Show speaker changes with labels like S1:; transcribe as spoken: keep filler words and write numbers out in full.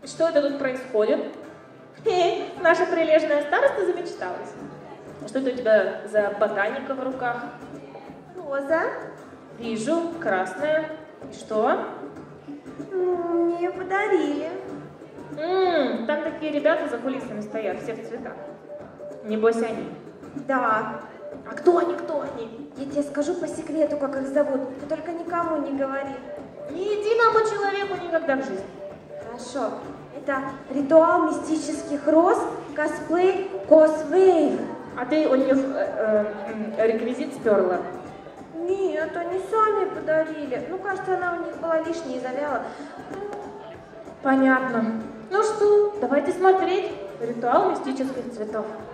S1: Что это тут происходит? Хе, наша прилежная староста замечталась. Что это у тебя за ботаника в руках?
S2: Роза.
S1: Вижу, красная. И что?
S2: Мне ее подарили.
S1: М-м, там такие ребята за кулисами стоят, все в цветах. Небось они.
S2: Да.
S1: А кто они, кто они?
S2: Я тебе скажу по секрету, как их зовут. Ты только никому не говори.
S1: Ни единому человеку никогда в жизни.
S2: Хорошо. Это ритуал мистических роз, косплей, косвейв.
S1: А ты у них э, э, реквизит сперла?
S2: Нет, они сами подарили. Ну, кажется, она у них была лишняя и завяла.
S1: Понятно. Ну что, давайте смотреть ритуал мистических цветов.